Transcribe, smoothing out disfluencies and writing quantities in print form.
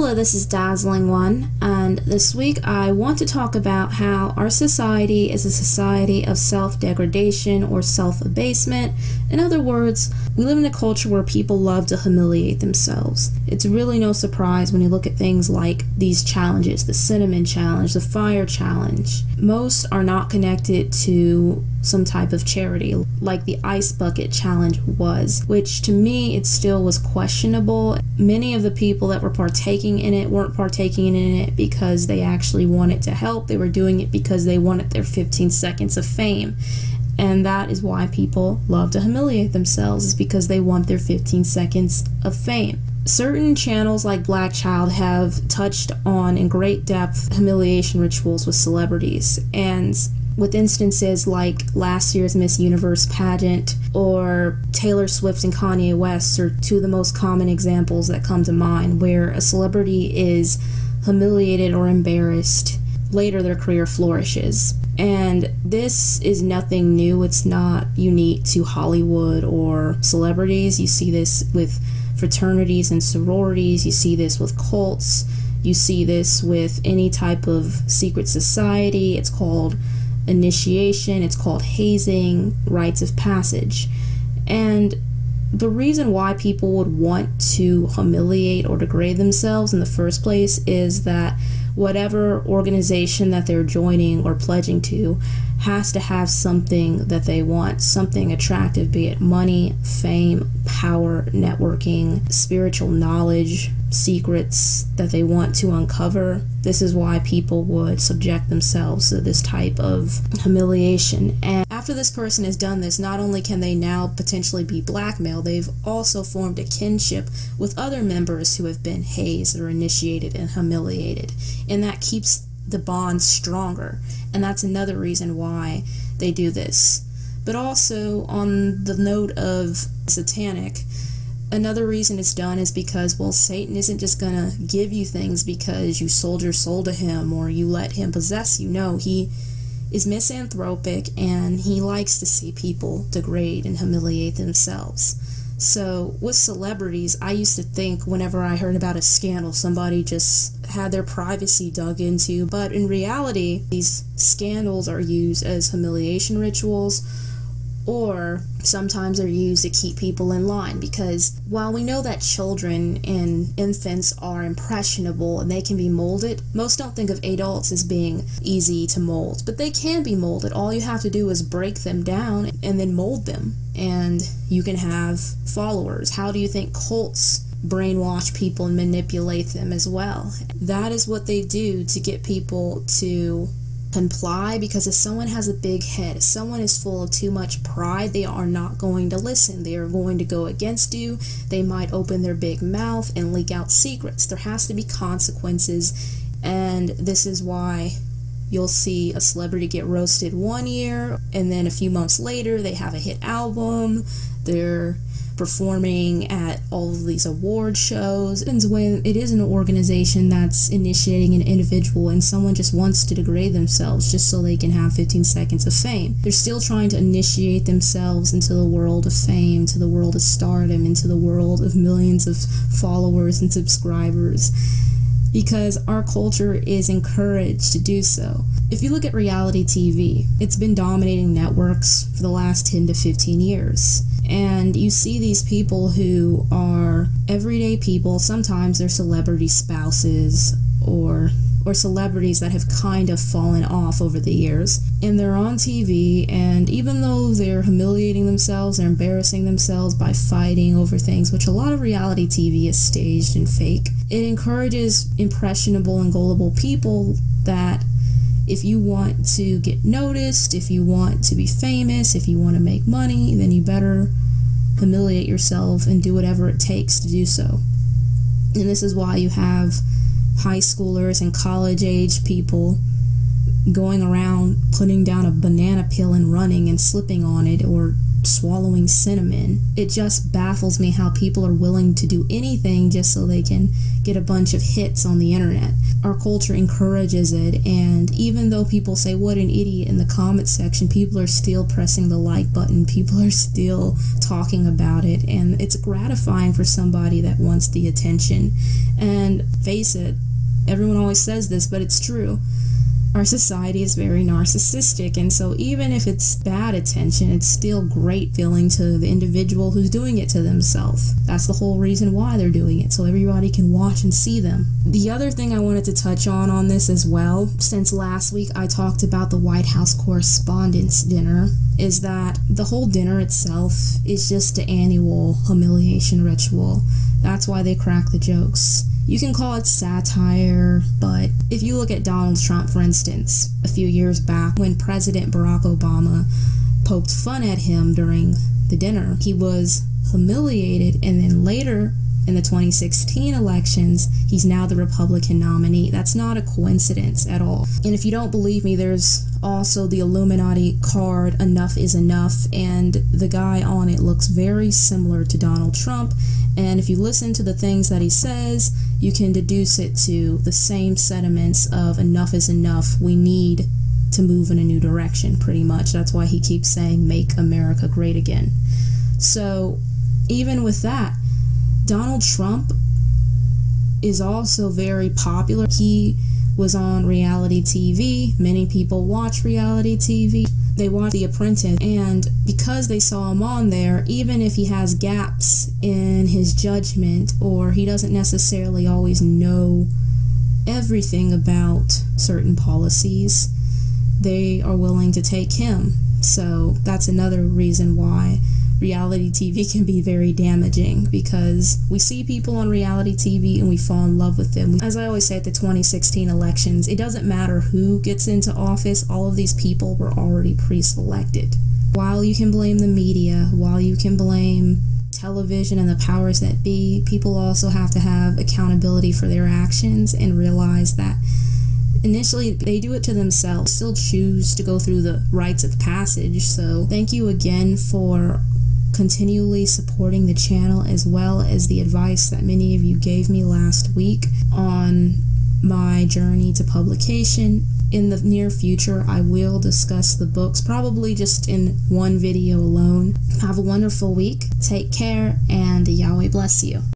Hello, this is Dazzling One, and this week I want to talk about how our society is a society of self-degradation or self-abasement. In other words, we live in a culture where people love to humiliate themselves. It's really no surprise when you look at things like these challenges, the cinnamon challenge, the fire challenge. Most are not connected to some type of charity, like the ice bucket challenge was, which to me it still was questionable. Many of the people that were partaking in it weren't partaking in it because they actually wanted to help. They were doing it because they wanted their 15 seconds of fame. And that is why people love to humiliate themselves, is because they want their 15 seconds of fame. Certain channels like Black Child have touched on in great depth humiliation rituals with celebrities, and with instances like last year's Miss Universe pageant or Taylor Swift and Kanye West are two of the most common examples that come to mind, where a celebrity is humiliated or embarrassed. Later their career flourishes. And this is nothing new. It's not unique to Hollywood or celebrities. You see this with fraternities and sororities. You see this with cults. You see this with any type of secret society. It's called initiation. It's called hazing, rites of passage. And the reason why people would want to humiliate or degrade themselves in the first place is that whatever organization that they're joining or pledging to has to have something that they want, something attractive, be it money, fame, power, networking, spiritual knowledge, secrets that they want to uncover. This is why people would subject themselves to this type of humiliation. And after this person has done this, not only can they now potentially be blackmailed, they've also formed a kinship with other members who have been hazed or initiated and humiliated. And that keeps the bond stronger. And that's another reason why they do this. But also, on the note of satanic, another reason it's done is because, well, Satan isn't just gonna give you things because you sold your soul to him or you let him possess you. No, he is misanthropic and he likes to see people degrade and humiliate themselves. So with celebrities, I used to think whenever I heard about a scandal, somebody just had their privacy dug into, but in reality, these scandals are used as humiliation rituals, or sometimes they're used to keep people in line, because while we know that children and infants are impressionable and they can be molded, most don't think of adults as being easy to mold, but they can be molded. All you have to do is break them down and then mold them, and you can have followers. How do you think cults brainwash people and manipulate them as well? That is what they do to get people to comply, because if someone has a big head, if someone is full of too much pride, they are not going to listen. They are going to go against you. They might open their big mouth and leak out secrets. There has to be consequences, and this is why you'll see a celebrity get roasted one year, and then a few months later they have a hit album, they're performing at all of these award shows. And when it is an organization that's initiating an individual and someone just wants to degrade themselves just so they can have 15 seconds of fame, they're still trying to initiate themselves into the world of fame, to the world of stardom, into the world of millions of followers and subscribers, because our culture is encouraged to do so. If you look at reality TV, it's been dominating networks for the last 10 to 15 years. And you see these people who are everyday people. Sometimes they're celebrity spouses or celebrities that have kind of fallen off over the years. And they're on TV, and even though they're humiliating themselves, they're embarrassing themselves by fighting over things, which a lot of reality TV is staged and fake, it encourages impressionable and gullible people that if you want to get noticed, if you want to be famous, if you want to make money, then you better humiliate yourself and do whatever it takes to do so. And this is why you have high schoolers and college-age people going around putting down a banana peel and running and slipping on it, or swallowing cinnamon. It just baffles me how people are willing to do anything just so they can get a bunch of hits on the internet. Our culture encourages it, and even though people say what an idiot in the comment section, people are still pressing the like button, people are still talking about it, and it's gratifying for somebody that wants the attention. And face it, everyone always says this, but it's true. Our society is very narcissistic, and so even if it's bad attention, it's still great feeling to the individual who's doing it to themselves. That's the whole reason why they're doing it, so everybody can watch and see them. The other thing I wanted to touch on this as well, since last week I talked about the White House Correspondents' Dinner, is that the whole dinner itself is just an annual humiliation ritual. That's why they crack the jokes. You can call it satire, but if you look at Donald Trump, for instance, a few years back when President Barack Obama poked fun at him during the dinner, he was humiliated, and then later in the 2016 elections, he's now the Republican nominee. That's not a coincidence at all. And if you don't believe me, there's also the Illuminati card, Enough is Enough, and the guy on it looks very similar to Donald Trump. And if you listen to the things that he says, you can deduce it to the same sentiments of enough is enough. We need to move in a new direction, pretty much. That's why he keeps saying, make America great again. So even with that, Donald Trump is also very popular. He was on reality TV. Many people watch reality TV. They watch The Apprentice, and because they saw him on there, even if he has gaps in his judgment or he doesn't necessarily always know everything about certain policies, they are willing to take him. So that's another reason why reality TV can be very damaging, because we see people on reality TV and we fall in love with them. As I always say at the 2016 elections, it doesn't matter who gets into office, all of these people were already pre-selected. While you can blame the media, while you can blame television and the powers that be, people also have to have accountability for their actions and realize that initially they do it to themselves, still choose to go through the rites of passage. So thank you again for continually supporting the channel, as well as the advice that many of you gave me last week on my journey to publication. In the near future, I will discuss the books, probably just in one video alone. Have a wonderful week, take care, and Yahweh bless you.